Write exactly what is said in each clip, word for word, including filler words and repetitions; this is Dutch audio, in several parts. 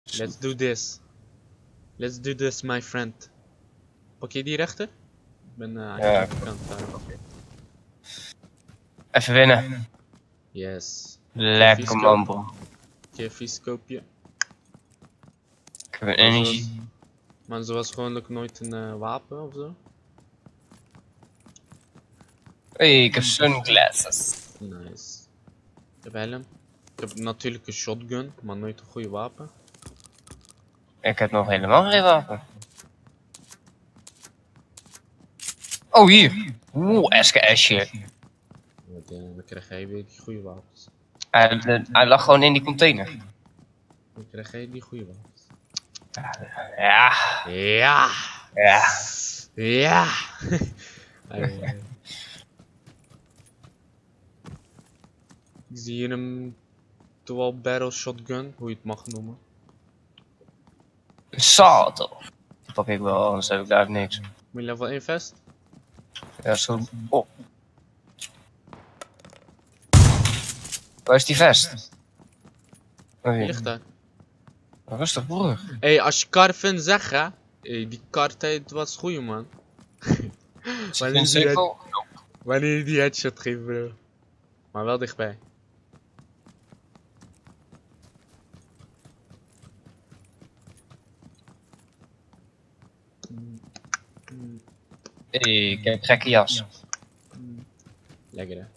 Let's do this. Let's do this, my friend. Pak je die rechter? Ik ben uh, aan je Ja. kant. Uh, Even winnen. yes. Lekker man, bro. Kevie-scoopje. Ik heb een Maar energie. zoals- Maar zoals gewoonlijk nooit een uh, wapen of zo. Hey, ik heb sunglasses. Nice. Ik heb helm. Ik heb natuurlijk een shotgun, maar nooit een goede wapen. Ik heb nog helemaal geen wapen. Oh, hier. Oeh, S K S-je. Want, uh, dan krijg jij weer die goede wapens. Hij, de- hij lag gewoon in die container. Dan krijg jij die goede wapens. Ja. Ja! Ja. Ja! uh, ik zie hier een dual barrel shotgun, hoe je het mag noemen. Een saad. Die pak ik wel, anders heb ik daar niks. Moet je level één vest? Ja, zo. Oh. Waar is die vest? Oh, Die hier. ligt daar. Rustig, broer. Hé, hey, als je kar vindt, zeg hè. Hey, die kartijd was goeie man. Wanneer Een die, head, cirkel? wanneer je die headshot geeft bro. Maar wel dichtbij. Hey, ik heb een gekke jas. Lekker hè.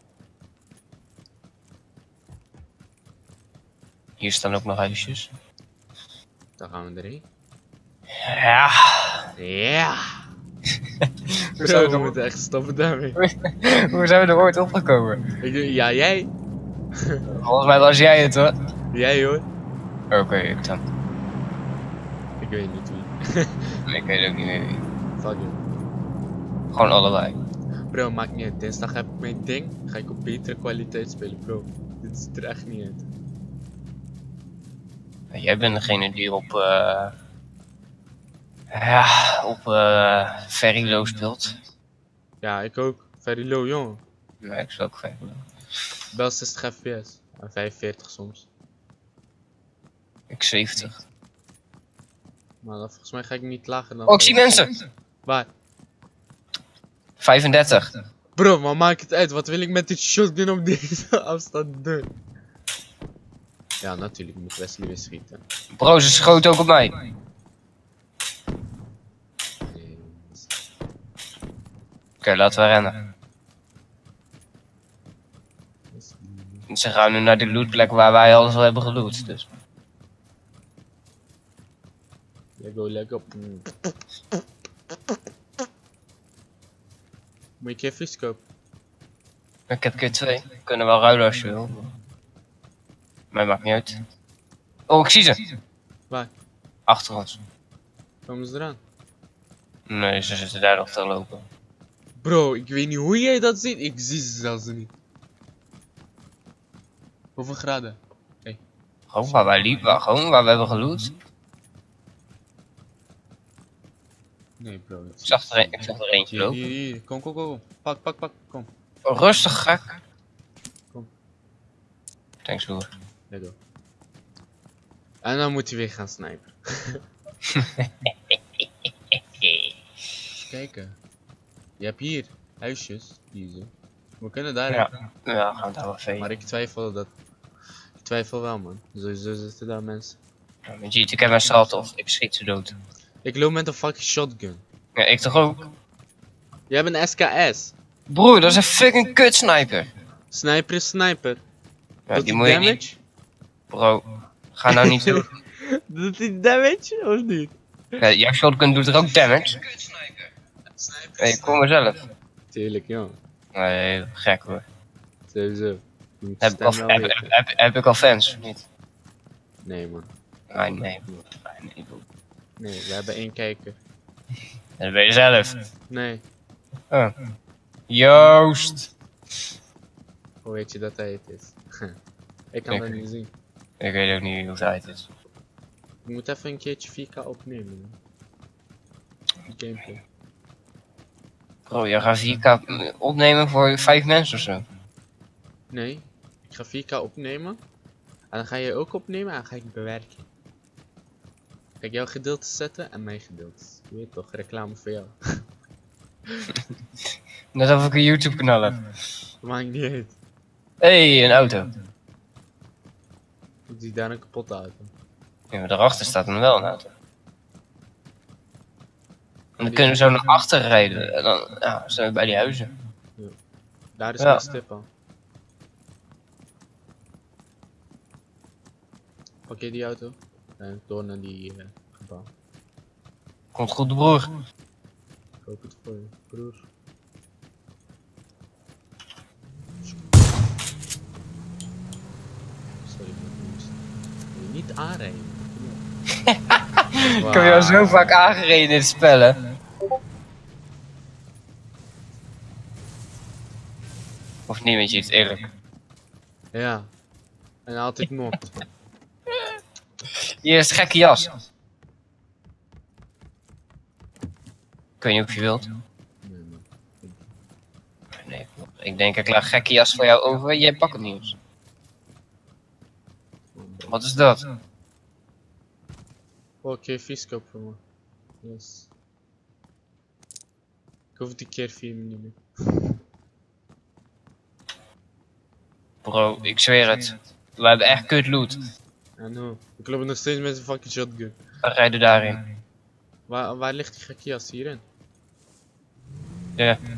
Hier staan ook nog huisjes. Dan gaan we erheen. Ja. Ja! Hoe zijn we we er- moeten echt stoppen daarmee. Hoe zijn we er ooit opgekomen? Ik, ja, jij? Volgens mij was jij het hoor. Jij hoor. Oké, ik dan. Ik weet niet wie. Ik weet ook niet meer wie. Fuck it. Gewoon allebei. Bro, maakt niet uit. Dinsdag heb ik mijn ding. Ga ik op betere kwaliteit spelen, bro. Dit ziet er echt niet uit. Jij bent degene die op. eh Ja, op uh, very low speelt. Ja, ik ook. Very low, jongen. Nee, ik speel ook very low. Wel zestig F P S. En vijfenveertig soms. Ik zeventig. Maar dan, volgens mij ga ik niet lager dan... Oh, ik zie mensen! Waar? vijfendertig. Bro, maar maak het uit. Wat wil ik met dit shotgun op deze afstand doen? Ja, natuurlijk moet Wesley weer schieten. Bro, ze schoten ook op mij. Nee. Oké, laten we rennen. Ze gaan nu naar de lootplek waar wij alles al hebben geloot. Dus. Let go, let go. Moet je keer vis kopen? Ik heb keer twee. We kunnen wel ruilen als je wil. Mij maakt niet uit. Oh, ik zie ze. Waar? Achter ons. Komen ze eraan? Nee, ze zitten daar nog te lopen. Bro, ik weet niet hoe jij dat ziet. Ik zie ze zelfs niet. Hoeveel graden? Gewoon waar wij liepen, gewoon waar we hebben geloot. Nee, bro. Ik zag er, een, ik zag er eentje Hier, lopen. hier, hier. Kom, kom, kom. Pak, pak, pak. Kom. Oh, rustig, gek. Kom. Thanks, broer. Let go. En dan moet hij weer gaan snipen. Even kijken. Je hebt hier huisjes. Hier zo. We kunnen daar. Ja, ja, gaan we daar wel vee. Maar ik twijfel dat. Ik twijfel wel, man. Sowieso zitten daar mensen. Ja, met Jeet, ik heb mijn salto, ik schiet ze dood. Ik loop met een fucking shotgun. Ja, ik toch ook? Jij hebt een S K S. Broer, dat is een fucking kut sniper. Sniper is sniper. Ja, Doet die hij moet je damage? niet... Bro, ga nou niet doen. Doet hij damage of niet? Ja, jouw shotgun doet er ook damage. Nee, kom maar zelf. Tuurlijk, jongen. Nee, gek hoor. Sowieso. Je moet Heb de ik, al, stem wel heb, weten. heb, heb, heb ik al fans of niet? Nee, man. Nee, nee, broer. Nee, nee, broer. Nee, we hebben één kijker. Dat ben je zelf. Nee. Oh. Joost. Hoe weet je dat hij het is? Ik kan Ik- dat niet zien. Ik weet ook niet hoe zij het is. Ik moet even een keertje vier K opnemen. Man. Gameplay. Bro, jij gaat vier K opnemen voor vijf mensen of zo. Nee, ik ga vier K opnemen. En dan ga je ook opnemen en dan ga ik bewerken. ik jouw gedeelte zetten en mijn gedeelte. Je weet toch, reclame voor jou. Net of ik een YouTube kanaal heb. Maakt niet uit. Hé, hey, een auto. Ik zie daar een kapotte auto. Ja, maar daarachter staat dan wel een auto. En dan kunnen we zo naar achter rijden. En dan ja, zijn we bij die huizen. Daar is Ja. mijn stip al. Pak je die auto? En door naar die uh, gebouw. Komt goed, broer. Ik hoop het voor je, broer. Sorry, maar wil je niet aanrijden? Ik heb jou zo vaak aangereden in het spellen. Of niet, weet je het eerlijk. Ja. En altijd mokt. Hier is het gekke jas. Ik weet niet of je wilt. Nee, man. Nee, ik denk ik laat gekke jas voor jou over. Jij pakt het nieuws. Wat is dat? Oh, ik heb vies kopen voor me. Yes. Ik hoef die keer vier niet meer. Bro, ik zweer het. We hebben echt kut loot. I know. Ik loop nog steeds met een fucking shotgun. We rijden daarin. Waar, waar ligt die gekke jas? Hierin? Ja. Hé,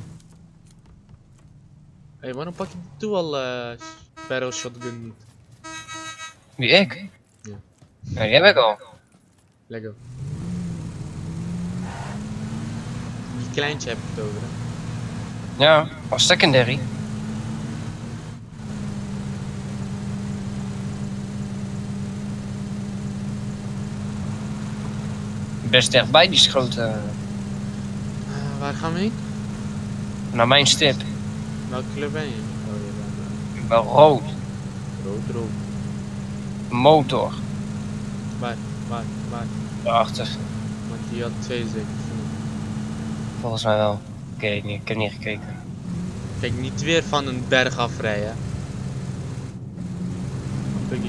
hey, waarom pak je die toe al uh, barrel shotgun niet? Wie, ik? Ja. Ja, die heb ik al. Lego. Die kleintje heb ik het over, hè? Ja, als secondary. Best dichtbij die schoten. Uh, waar gaan we heen? Naar mijn stip. Welke kleur ben je? Oh, je bent Ik ben rood. uh, rood, rood. Motor. Waar, waar, waar? Daarachter. Want die had twee zeker. Volgens mij wel. Ik weet niet, ik heb niet gekeken. Kijk, niet weer van een berg afrijden. Piggy.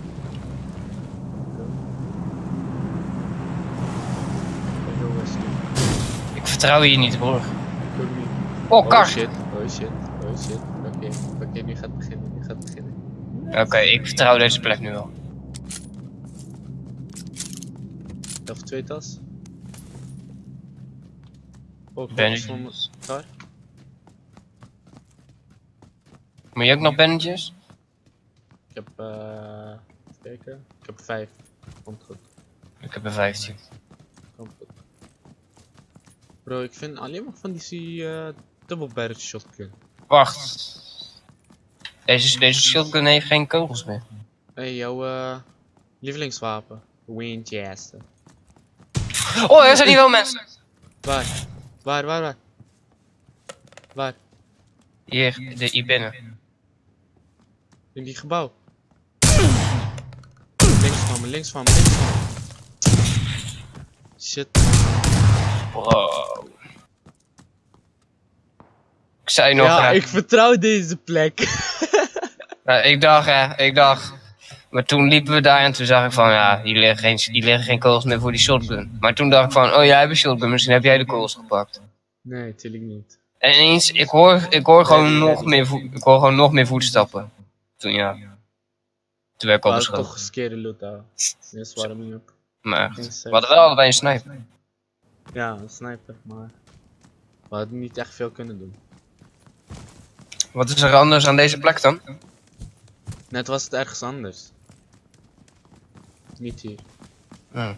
Ik vertrouw je niet, broer. Ik ook niet. Oh, Oh kart. shit, oh shit, oh shit. Oké, okay. oké, okay, nu gaat het beginnen, nu gaat het beginnen. Oké, okay, ik vertrouw deze plek nu wel. Of twee tas. Oh, Ben kogels van mijn kar. Moet je ook nog bandjes? Ik heb, eh, uh, even kijken. Ik heb vijf. Komt goed. Ik heb er vijftien. Komt goed. Bro, ik vind alleen maar van die uh, double barrel shotgun. Wacht. Deze, deze shotgun heeft geen kogels meer. Hé, hey, jouw uh, lievelingswapen. Winchester. Oh, er zijn hier wel mensen. Waar? Waar, waar, waar? Waar? Hier, de, hier binnen. In die gebouw. Links van me, links van me, links van me. Shit. Bro. Ik zei nog... Ja, uh, ik vertrouw deze plek. uh, ik dacht, uh, ik dacht... Maar toen liepen we daar en toen zag ik van, ja, hier liggen geen, hier liggen geen kogels meer voor die shotgun. Maar toen dacht ik van, oh jij hebt een shotgun, misschien heb jij de kogels gepakt. Nee, natuurlijk niet. En ineens, ik hoor, ik hoor gewoon nog meer, vo ik hoor gewoon nog meer voetstappen. Toen ja. Toen werd ik al Maar beschoten. toch geskeerde loot daar. Dat is waarom niet op. Maar echt. We hadden wel allebei een sniper. Ja, een sniper, maar we hadden niet echt veel kunnen doen. Wat is er anders aan deze plek dan? Net was het ergens anders. Niet hier. Hmm.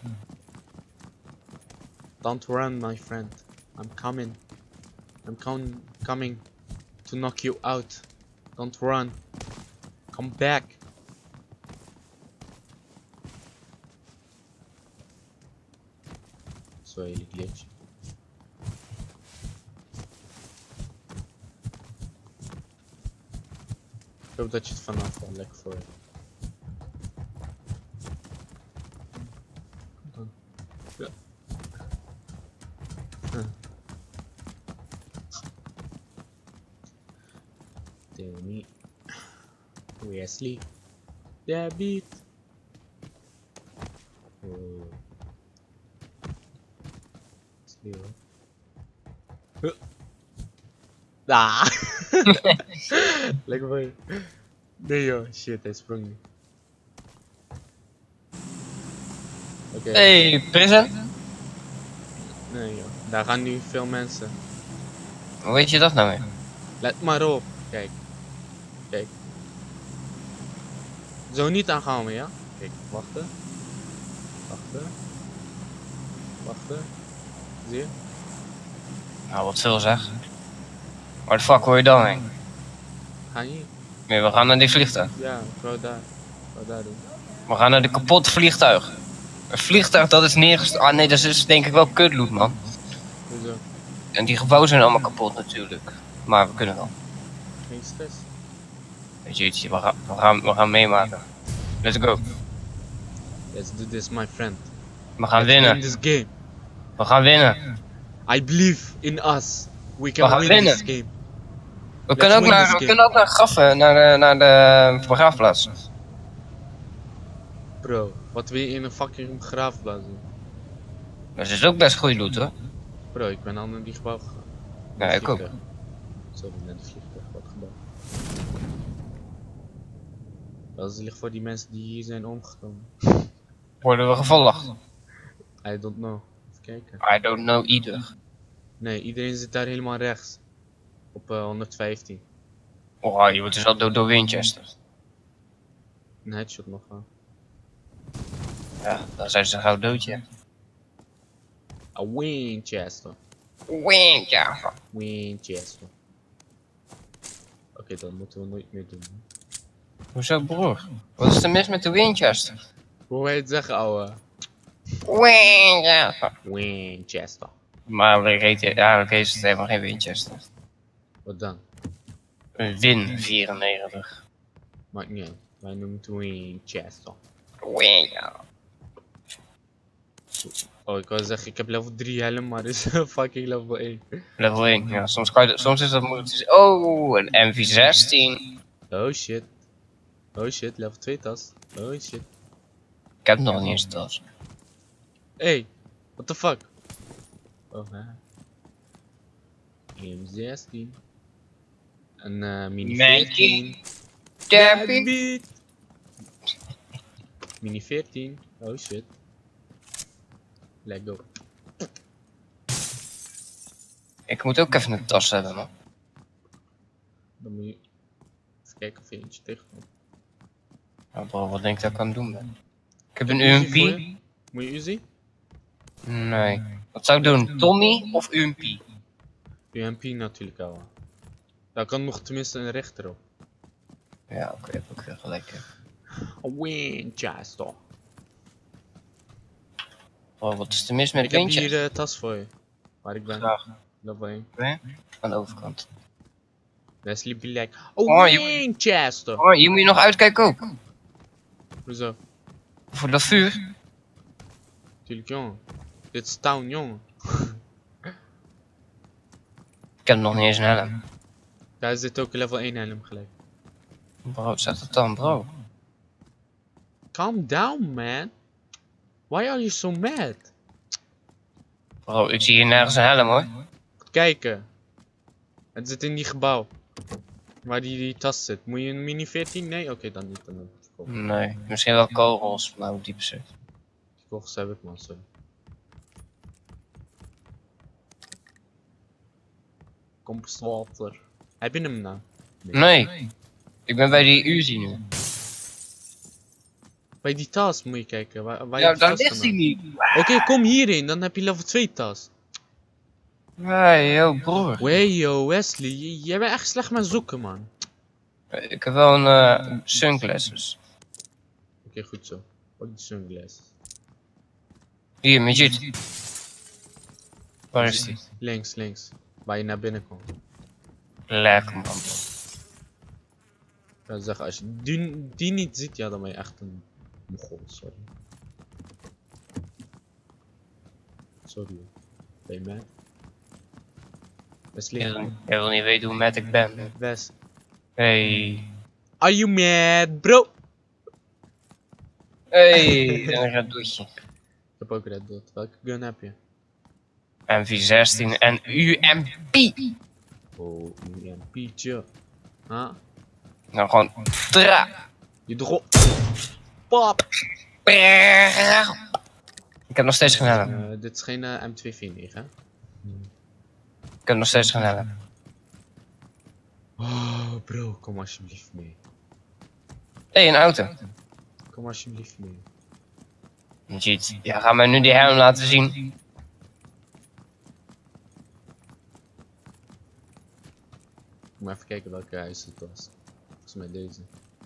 Don't run, my friend. I'm coming. I'm com coming to knock you out. Don't run. Come back. Zo hele glitch. Ik hoop dat je het vanaf wel lekker voor hebt. Ja. Huh. Danny. Wesley. David. Oh. Wesley hoor. Huh. Ah. Lekker voor je. Nee joh, shit, hij sprong niet. Oké. Okay. Hey, prison? Nee joh, daar gaan nu veel mensen. Hoe weet je dat nou weer? Let maar op. Kijk. Kijk. Zo niet aangehouden, ja? Kijk, wachten. Wachten. Wachten. Zie je? Nou, wat veel zeg. Waar de fuck hoor je dan heen? Ga je? Nee, we gaan naar die vliegtuig. Ja, ik wou daar. Ik wou daar doen. We gaan naar de kapotte vliegtuig. Een vliegtuig dat is neergestort. Ah nee, dat is denk ik wel kutloot, man. Hoezo? En die gebouwen zijn allemaal kapot natuurlijk. Maar we kunnen wel. Geen stress. Weet je iets, we gaan, we gaan, we gaan meemaken. Let's go. Let's do this, my friend. We gaan Let's win winnen. this game. We gaan winnen. I believe in us. We We can gaan win winnen. this game. We kunnen ook win naar, this we game. kunnen ook naar Gaffen, naar de, naar de begraafplaats. Bro, wat wil je in een fucking begraafplaats doen? Dat is ook best goede loot hoor. Bro, ik ben al naar die gebouw gegaan. Ja, Naar ik ook. vliegtuig. Sorry, net een vliegtuig. Wat gebouw. Dat ligt voor die mensen die hier zijn omgekomen. Worden we gevolgd? I don't know. Even kijken. I don't know either. Nee, iedereen zit daar helemaal rechts. Op uh, honderdvijftien. Oh, je wordt dus al dood door Winchester. Een headshot nog wel. Ja, dan zijn ze gauw dood, ja. A Winchester. Winchester. Winchester. Oké, okay, dat moeten we nooit meer doen. Hoezo broer? Wat is er mis met de Winchester? Hoe wil je het zeggen, ouwe? Winchester. Winchester. Maar eigenlijk is het helemaal geen Winchester. Wat dan? Een Win vierennegentig. Maakt niet uit. Wij noemen het Winchester. Winchester. Oh, ik wou zeggen, ik heb level drie helm, maar is fucking level één. Level één, ja, soms, kan je, soms is dat moeilijk. Oh, een M V zestien. Oh shit. Oh shit, level twee tas. Oh shit. Ik heb nog niet eens tas. Hey, what the fuck? Oh, hè. M zestien. Een uh, mini veertien. Debbie. Mini veertien. Oh shit. Let go. Ik moet ook even een tas hebben, man. Dan moet je even kijken of je eentje tegenkomt. Nou, bro, wat denk je dat ik aan het doen ben? Ik heb een Uzi U M voor P. je? Moet je Uzi? Nee. Wat zou ik doen? Tommy of U M P? U M P natuurlijk al. Daar kan nog tenminste een rechter op. Ja, oké, okay, heb ik weer gelijk. Hè. A Winchester. Oh, wat is er mis met Ik heb Winchester? hier een tas voor je. Waar ik ben. Graag. Level één. Nee? Aan de overkant. Wesley Black. Oh, Oh, je- Winchester. Oh, hier moet je nog uitkijken ook. Hoezo? Voor dat vuur. Tuurlijk jongen. Dit is town jongen. Ik heb nog niet eens een helm. Daar zit ook een level één helm gelijk. Bro, zet het dan, bro. Calm down man. Why are you so mad? Bro, ik zie hier nergens een helm hoor. Kijken. Het zit in die gebouw. Waar die, die tas zit. Moet je een mini veertien? Nee? Oké, okay, dan niet. Dan niet. Nee, misschien wel kogels, maar hoe diep is het? Die kogels heb ik man, sorry. Compostator. Heb je hem nou? Nee. Ik ben bij die Uzi nu. Bij die tas moet je kijken. Waar, waar Ja, je die daar tas ligt hij vandaan- niet. Oké, okay, kom hierin. Dan heb je level twee tas. Nee, yo broer. Wey yo, Wesley. j- Jij bent echt slecht met zoeken man. Ik heb wel een uh, sunglasses. Oké, okay, goed zo. Pak die sunglasses. Hier, Majid. Waar is die? Links, links. Waar je naar binnen komt. Lekker man. Ik zou zeggen, als je die, die niet ziet, ja, dan ben je echt een mogol, sorry. Sorry. Ben je mad? Wesley. Jij wil niet weten hoe mad ik ben. Wes. Hey. Are you mad, bro? Hey, en een red doetje. Ik heb ook red dot. Welke gun heb je? M V zestien en U M P. Oh, U M P'tje. Huh? Nou gewoon tra. Je drop. Pap. Ik heb nog steeds geen helm. Uh, dit is geen uh, M twee vierentwintig, hè? Ik heb nog steeds geen helm. Oh, bro, kom alsjeblieft mee. Hé, hey, een auto. Kom alsjeblieft mee. Jeet, ja, ga mij nu die helm laten zien. Ik moet even kijken welke huis het was. Volgens mij deze.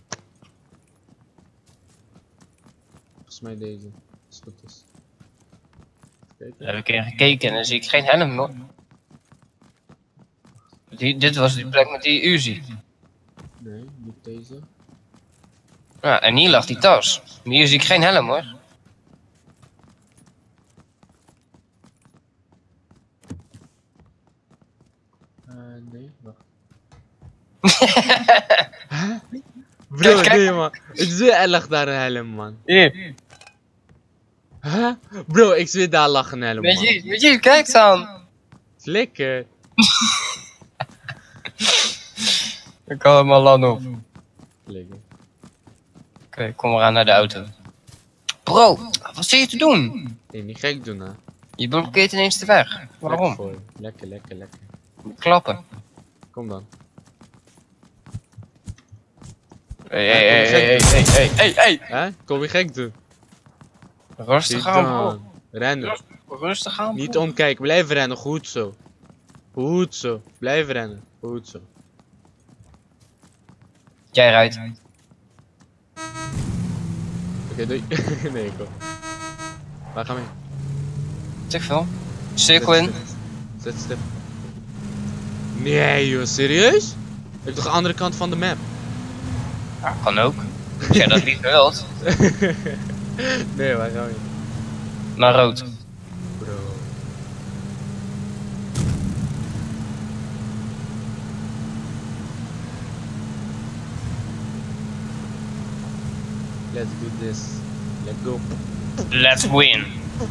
Volgens mij deze. Als het goed is. Even Daar heb ik een keer gekeken en dan zie ik geen helm hoor. Die, dit was die plek met die Uzi. Nee, niet deze. Ja, en hier lag die tas. Maar hier zie ik geen helm hoor. Uh, nee, wacht. Huh? Bro, Kijk, kijk. nee man. Ik zweer er lag daar een helm man. Hier. Huh? Bro, ik zweer daar lag een helm Met man. je, met je, kijk dan. Is lekker. Ik kan hem al lang op. Oké, Lekker. okay, kom maar aan naar de auto. Bro, wat zit je te doen? Nee, niet gek doen hè. Je blokkeert ineens de weg. Lekker Waarom? voor je. Lekker, lekker, lekker. Klappen. Kom dan. Hey, hey, hey, hey, hey, hey, hey, hey. Hè? Kom je gek doen. Rustig Zit aan, dan. bro. Rennen. Rustig aan, Niet bro. omkijken, blijf rennen, goed zo. Goed zo, blijf rennen, goed zo. Jij rijdt. Oké, doei. Nee, kom. Waar gaan we heen? Zeg veel. Cirkel in. Zet stip. Nee joh, serieus? Ik heb toch de andere kant van de map? Ja, kan ook. Als jij dat liever wilt. Nee, waar gaan we heen? Naar rood. Bro. Let's do this. Let's go. Let's win.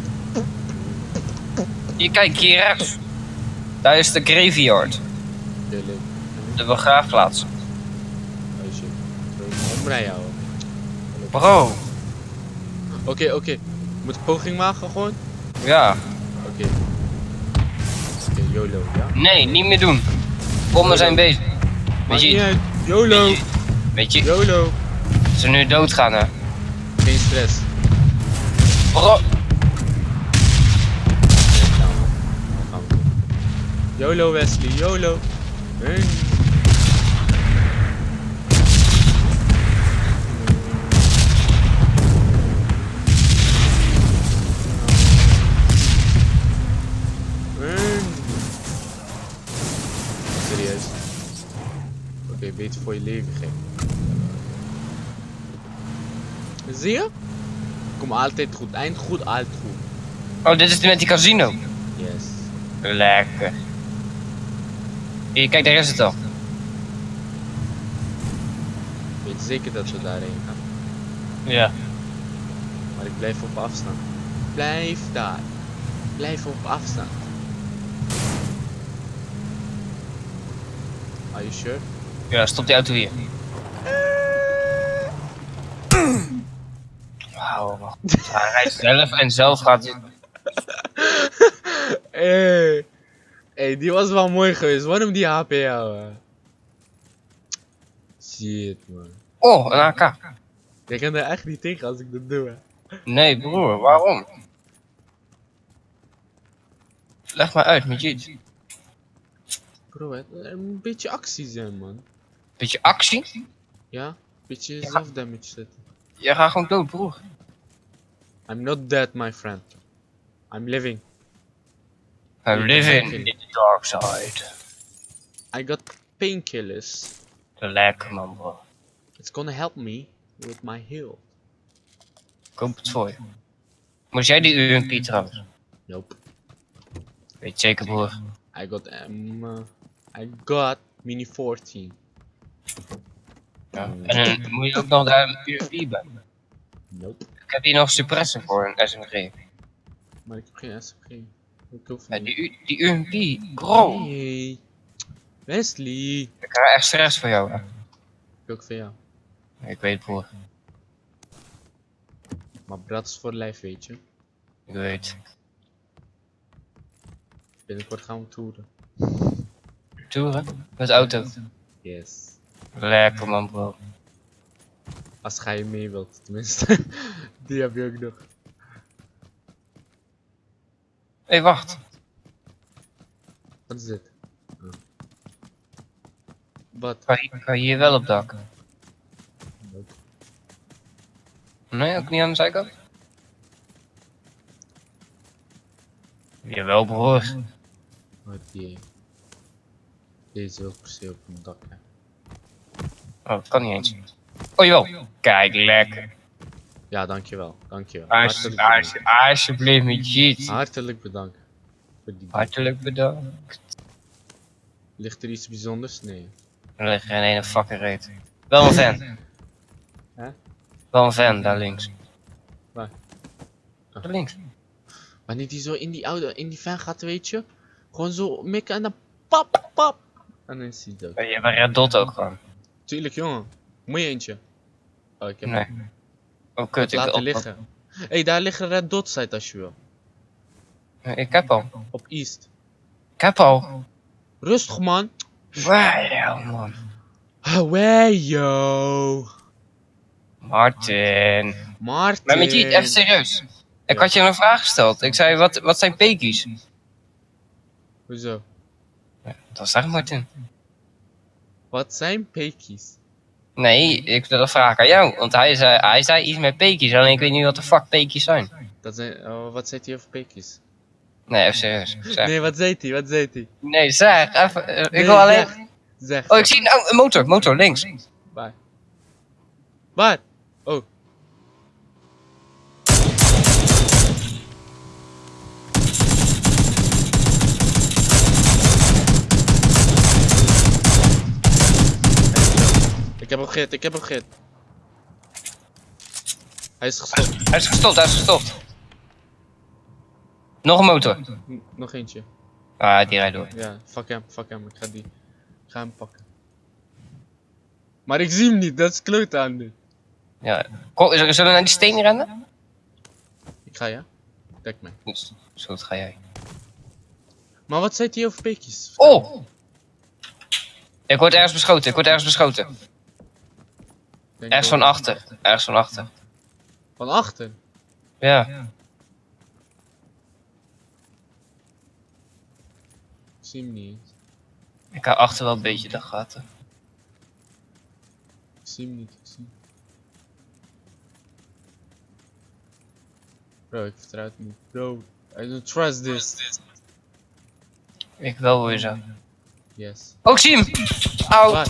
Hier, kijk, hier rechts. Daar is de graveyard. Oké, leuk. De begraafplaats. Oh shit. Omrijden houden. Bro. Oké, oké. Moet ik poging maken gewoon? Ja. Oké. Oké, YOLO, ja? Nee, niet meer doen. Bommen zijn bezig. Weet Maakt niet je, uit. YOLO! weet je, weet je, YOLO! ze nu doodgaan hè. Geen stress. Bro. YOLO Wesley, YOLO! Hey. Hey. Serieus? Oké, okay, beter voor je leven, gek. Zie je? Kom altijd goed, eind goed, altijd goed. Oh, dit is die met die casino. Yes. Lekker. Hier, kijk, daar is het al. Weet je zeker dat we daarheen gaan? Ja. Maar ik blijf op afstand. Blijf daar. Blijf op afstand. Are you sure? Ja, stop die auto hier. Wauw, wacht. Hij rijdt zelf en zelf gaat hij. Hey. Hey, die was wel mooi geweest. Waarom die H P houden? Shit, man. Oh, een A K. Jij kan er echt niet tegen als ik dat doe, hè. Nee, broer, waarom? Leg maar uit met je. Bro, het een beetje actie zijn, man. Beetje actie? Ja? Een beetje zelfdamage zetten. Je gaat gewoon dood, broer. I'm not dead, my friend. I'm living. I'm living in the dark side. I got painkillers. Lekker, man, bro. It's gonna help me with my heal. Koop het voor je. Moest jij die U M P trouwens? Nope. Weet je zeker, broer? I got um, uh, I got mini fourteen. Ja. En dan moet je ook nog daar een U M P bij. Nope. Ik heb hier nog suppressor voor een S M G. Maar ik heb geen S M G. Ik hoef Ja, niet. die, U- die U M P, bro. Hey. Wesley. Ik krijg echt stress voor jou. Hè. Ik ook van jou. Ik weet het, broer. Maar Brad is voor lijf, weet je. Ik weet. Binnenkort gaan we toeren. Toeren? Met auto. Yes. Lekker man, bro. Als ga je mee wilt, tenminste. Die heb je ook nog. Hé, hey, wacht. Wat is dit? Oh. Wat? Kan je, kan je hier wel op dak? Nee, ook niet aan de zijkant? Jawel, broer. Wat die? Deze wil per se op een dak, hè. Oh, dat kan niet eens. Oh, jawel. Kijk, lekker. Ja, dankjewel. Dankjewel. Als, Hartelijk als, bedankt. alsjeblieft met jeet. Hartelijk bedankt. Voor die Hartelijk bedankt. Ligt er iets bijzonders? Nee. Er ligt geen ene fucking reet. Wel een fan. Hè? Wel een fan, daar links. Waar? Daar links. Wanneer die zo in die oude, in die van gaat, weet je. Gewoon zo mikken en dan pap, pap. En dan is hij dood. Je hebt een red dot ook gewoon. Tuurlijk, jongen. Moet je eentje? Oh, ik heb Nee. hem Oh, kut. Ik, laten op, liggen. Hé, hey, daar liggen red dots uit als je wil. op- ik heb al. Op East. Ik heb al. Rustig, man. Wow, man. Away, yo. Martin. Martin. Maar met je, even serieus. Ik had je een vraag gesteld. Ik zei, wat, wat zijn pekies? Hoezo? Ja, dat zeg Martin. Wat zijn pekies? Nee, ik wil dat vragen aan jou. Want hij zei, hij zei iets met pekies. Alleen ik weet niet wat de fuck pekies zijn. Dat zijn, oh, wat zei hij over pekies? Nee, even serieus. Zeg. Nee, wat zei hij? Wat zei hij? Nee, zeg. Even, eh, ik Nee, wil alleen... zeg. Zeg. Oh, ik zie nou een motor. Motor, links. Waar? Waar? Oh. Ik heb hem gehit, ik heb hem gehit. Hij is gestopt. Hij is gestopt, hij is gestopt. Nog een motor. N- Nog eentje. Ah, die rijdt door. Ja, fuck hem, fuck hem. Ik ga die. Ik ga hem pakken. Maar ik zie hem niet, dat is kloot aan nu. Ja. Kom, zullen we naar die steen rennen? Ik ga ja. Dek mij. Dus, zo goed ga jij. Maar wat zei hij over peekjes? Oh! Ik word ergens beschoten, ik word ergens beschoten. Denk Ergens wel- van achter. Ergens van achter. Van achter? Ja. Ik zie hem niet eens. Ik hou achter wel een beetje de gaten. Ik zie hem niet, ik zie hem. Bro, ik vertrouw het niet. Bro, I don't trust this. Ik wel hoe je zo. Yes. Oh, ik zie hem! Auw! Waar?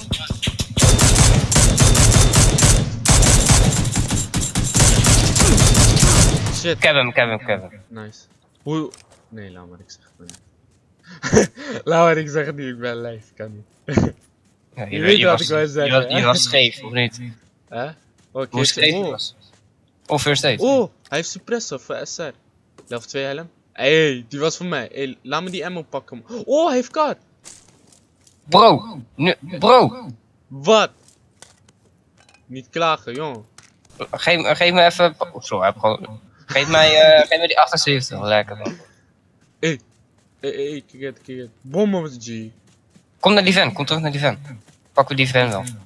Shit. Ik heb hem, ik heb hem, ik heb hem. Nice. Hoe... Nee, laat maar, ik zeg het maar niet. Laat maar, ik zeg het niet, ik ben live, kan niet. Ja, Je weet wat was, ik wou je zeggen, was, hè? je was scheef, of niet? Hè? Oh, Hoe scheef je oh. was. Of first aid. Oh, hij heeft suppressor voor S R. Level twee helm. Hey, die was voor mij. Hey, laat me die ammo pakken. Oh, hij heeft kaart. Bro! Nu, bro! Wat? Niet klagen, jongen. Geef, geef me even... Oh, sorry, heb gewoon... Geef mij, uh, geef me die achtenzeventig. Lekker man. Hey, hey, hey, kijk het, kijk het. Bom op de G. Kom naar die van, kom terug naar die van. Pakken we die van wel.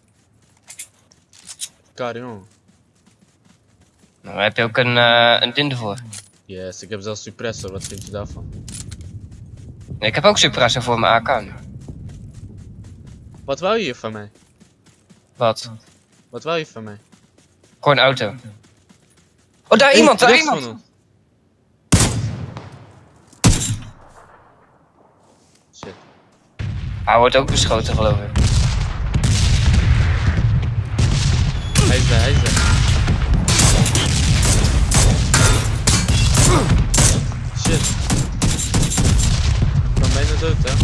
Kaart, jongen. Nou, daar heb je ook een, uh, een dinde voor. Yes, ik heb zelfs suppressor. Wat vind je daarvan? Nee, ik heb ook suppressor voor mijn A K nu. Wat wou je van mij? Wat? Wat wou je van mij? Gewoon een auto. Oh, daar Hey, iemand, daar rechts iemand! van ons. Shit. Hij wordt ook beschoten, geloof ik. Hij is daar, hij is daar. Shit. Ik ben bijna dood, hè?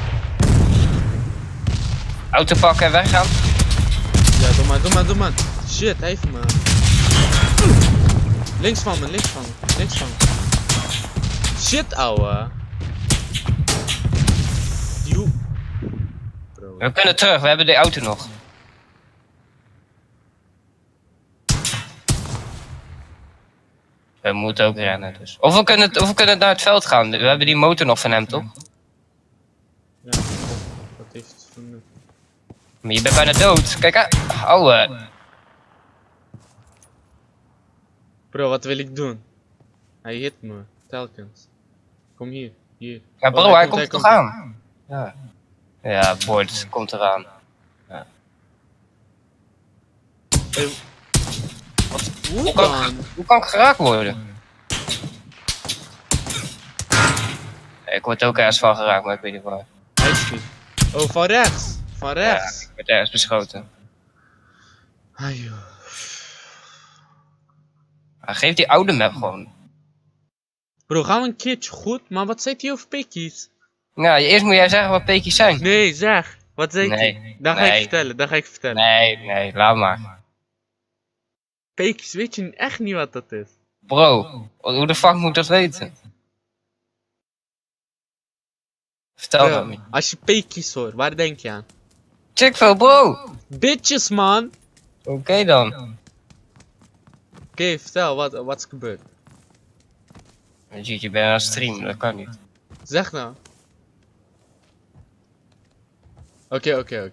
Auto pakken en weggaan. Ja, doe maar, doe maar, doe maar. Shit, hij heeft me. Links van me, links van me, links van me. shit, ouwe. Die hoe... Bro. We kunnen terug, we hebben de auto nog. We moeten ook rennen dus. Of we kunnen, of we kunnen naar het veld gaan. We hebben die motor nog van hem, toch? Ja, dat heeft het van nut. Maar je bent bijna dood. Kijk, hè. Ouwe. Bro, wat wil ik doen? Hij hit me, telkens. Kom hier, hier. Ja Oh, bro, hij, komt er toch aan. Ja. Ja, Bord komt eraan. Ja. Hey, wat? Hoe Hoe kan, dan? hoe kan ik geraakt worden? Ik word ook ergens van geraakt, maar ik weet niet waar. Hij is die. Oh, van rechts. Van Ja, rechts. ik werd ergens beschoten. Ah, joh. Ja, geef die oude map gewoon. Bro, gaan we een keertje goed? Maar wat zei hij over pekies? Ja, eerst moet jij zeggen wat peekjes zijn. Nee, zeg. Wat zei Nee, hij? Dan ga ik nee. vertellen, dan ga ik vertellen. Nee, nee, laat maar. Pekies, weet je echt niet wat dat is? Bro, hoe de fuck moet ik dat weten? Vertel Bro, dat me. als je pekies hoort, waar denk je aan? Check veel, bro. Bitches, man! Oké dan. Oké, vertel, wat, wat is gebeurd? Jeetje, je bent aan het streamen, dat kan niet. Zeg nou. Oké, oké, oké.